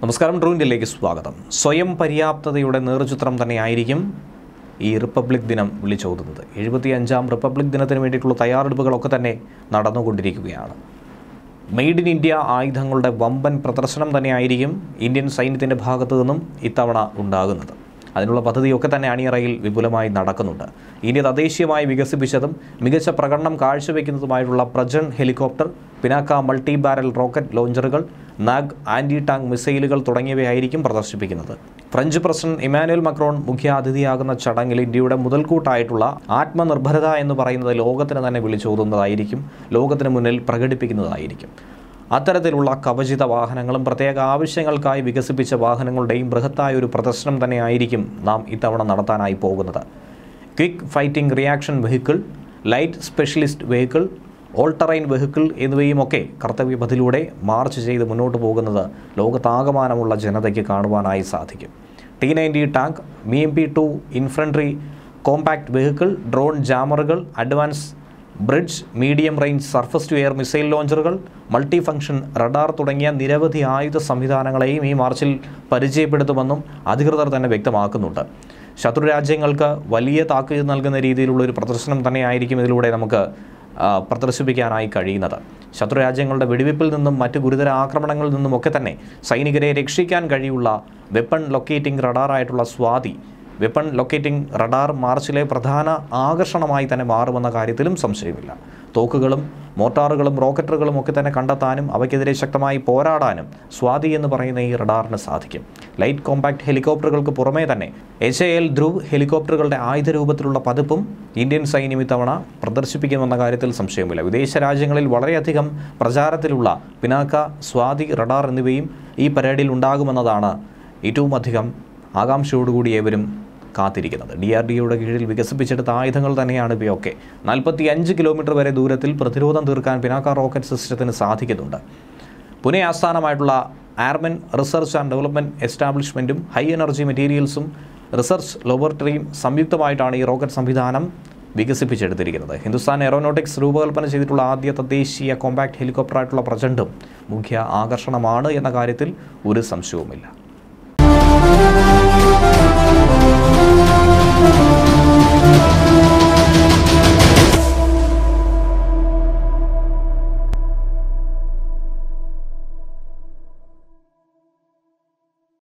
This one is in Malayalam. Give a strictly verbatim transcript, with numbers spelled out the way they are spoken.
നമസ്കാരം, ട്രൂ ഇന്ത്യയിലേക്ക് സ്വാഗതം. സ്വയം പര്യാപ്തതയുടെ നേർചിത്രം തന്നെയായിരിക്കും ഈ റിപ്പബ്ലിക് ദിനം വിളിച്ചോതുന്നത്. എഴുപത്തി അഞ്ചാം റിപ്പബ്ലിക് ദിനത്തിന് വേണ്ടിയിട്ടുള്ള തയ്യാറെടുപ്പുകളൊക്കെ തന്നെ നടന്നുകൊണ്ടിരിക്കുകയാണ്. മെയ്ഡ് ഇൻ ഇന്ത്യ ആയുധങ്ങളുടെ വമ്പൻ പ്രദർശനം തന്നെയായിരിക്കും ഇന്ത്യൻ സൈന്യത്തിൻ്റെ ഭാഗത്തു നിന്നും ഇത്തവണ ഉണ്ടാകുന്നത്. അതിനുള്ള പദ്ധതിയൊക്കെ തന്നെ അണിയറയിൽ വിപുലമായി നടക്കുന്നുണ്ട്. ഇന്ത്യ തദ്ദേശീയമായി വികസിപ്പിച്ചതും മികച്ച പ്രകടനം കാഴ്ചവെക്കുന്നതുമായിട്ടുള്ള Prachand helicopter, Pinaka multi barrel rocket ലോഞ്ചറുകൾ, നാഗ് ആൻറ്റി ടാങ്ക് മിസൈലുകൾ തുടങ്ങിയവയായിരിക്കും പ്രദർശിപ്പിക്കുന്നത്. ഫ്രഞ്ച് പ്രസിഡന്റ് ഇമാനുവൽ മക്രോൺ മുഖ്യാതിഥിയാകുന്ന ചടങ്ങിൽ ഇന്ത്യയുടെ മുതൽക്കൂട്ടായിട്ടുള്ള ആത്മനിർഭരത എന്ന് പറയുന്നത് ലോകത്തിന് തന്നെ വിളിച്ചോതുന്നതായിരിക്കും, ലോകത്തിന് മുന്നിൽ പ്രകടിപ്പിക്കുന്നതായിരിക്കും. അത്തരത്തിലുള്ള കവചിത വാഹനങ്ങളും പ്രത്യേക ആവശ്യങ്ങൾക്കായി വികസിപ്പിച്ച വാഹനങ്ങളുടെയും ബൃഹത്തായ ഒരു പ്രദർശനം തന്നെയായിരിക്കും നാം ഇത്തവണ നടത്താനായി പോകുന്നത്. Quick fighting reaction vehicle, light specialist vehicle, all terrain vehicle എന്നിവയുമൊക്കെ കർത്തവ്യപഥിലൂടെ മാർച്ച് ചെയ്ത് മുന്നോട്ട് പോകുന്നത് ലോകത്താകമാനമുള്ള ജനതയ്ക്ക് കാണുവാനായി സാധിക്കും. ടി നയൻറ്റി ടാങ്ക്, മി M P two infantry compact vehicle, drone ജാമറുകൾ, advance bridge medium range surface to air missile ലോഞ്ചറുകൾ, മൾട്ടി ഫംഗ്ഷൻ റഡാർ തുടങ്ങിയ നിരവധി ആയുധ സംവിധാനങ്ങളെയും ഈ മാർച്ചിൽ പരിചയപ്പെടുത്തുമെന്നും അധികൃതർ തന്നെ വ്യക്തമാക്കുന്നുണ്ട്. ശത്രു രാജ്യങ്ങൾക്ക് വലിയ താക്കീത് നൽകുന്ന രീതിയിലുള്ള ഒരു പ്രദർശനം തന്നെയായിരിക്കും ഇതിലൂടെ നമുക്ക് പ്രദർശിപ്പിക്കാനായി കഴിയുന്നത്. ശത്രു രാജ്യങ്ങളുടെ വെടിവെപ്പിൽ നിന്നും മറ്റ് ഗുരുതര ആക്രമണങ്ങളിൽ നിന്നുമൊക്കെ തന്നെ സൈനികരെ രക്ഷിക്കാൻ കഴിയുള്ള വെപ്പൺ ലൊക്കേറ്റിംഗ് റഡാറായിട്ടുള്ള സ്വാതി വെപ്പൺ ലൊക്കേറ്റിംഗ് റഡാർ മാർച്ചിലെ പ്രധാന ആകർഷണമായി തന്നെ മാറുമെന്ന കാര്യത്തിലും സംശയമില്ല. തോക്കുകളും മോർട്ടാറുകളും റോക്കറ്റുകളും ഒക്കെ തന്നെ കണ്ടെത്താനും അവയ്ക്കെതിരെ ശക്തമായി പോരാടാനും സ്വാതി എന്ന് പറയുന്ന ഈ റഡാറിന് സാധിക്കും. ലൈറ്റ് കോമ്പാക്ട് ഹെലികോപ്റ്ററുകൾക്ക് പുറമേ തന്നെ എച്ച് എ എൽ ധ്രുവ് ഹെലികോപ്റ്ററുകളുടെ ആയുധ രൂപത്തിലുള്ള പതിപ്പും ഇന്ത്യൻ സൈന്യം ഇത്തവണ പ്രദർശിപ്പിക്കുമെന്ന കാര്യത്തിൽ സംശയമില്ല. വിദേശ രാജ്യങ്ങളിൽ വളരെയധികം പ്രചാരത്തിലുള്ള പിനാക്ക, സ്വാതി റഡാർ എന്നിവയും ഈ പരേഡിൽ ഉണ്ടാകുമെന്നതാണ് ഏറ്റവും അധികം ആകാംക്ഷയോടുകൂടി ഏവരും കാത്തിരിക്കുന്നത്. ഡി ആർ ഡി ഒയുടെ കീഴിൽ വികസിപ്പിച്ചെടുത്ത ആയുധങ്ങൾ തന്നെയാണ് ഇവയൊക്കെ. നാൽപ്പത്തി അഞ്ച് കിലോമീറ്റർ വരെ ദൂരത്തിൽ പ്രതിരോധം തീർക്കാൻ പിനാക്ക റോക്കറ്റ് സിസ്റ്റത്തിന് സാധിക്കുന്നുണ്ട്. പുനെ ആസ്ഥാനമായിട്ടുള്ള ആർമൻ റിസർച്ച് ആൻഡ് ഡെവലപ്മെൻറ്റ് എസ്റ്റാബ്ലിഷ്മെൻറ്റും ഹൈ എനർജി മെറ്റീരിയൽസും റിസർച്ച് ലബോറട്ടറിയും സംയുക്തമായിട്ടാണ് ഈ റോക്കറ്റ് സംവിധാനം വികസിപ്പിച്ചെടുത്തിരിക്കുന്നത്. ഹിന്ദുസ്ഥാൻ എയറോനോട്ടിക്സ് രൂപകൽപ്പന ചെയ്തിട്ടുള്ള ആദ്യ തദ്ദേശീയ കോമ്പാക്ട് ഹെലികോപ്റ്ററായിട്ടുള്ള പ്രചണ്ഡും മുഖ്യ ആകർഷണമാണ് എന്ന കാര്യത്തിൽ ഒരു സംശയവുമില്ല.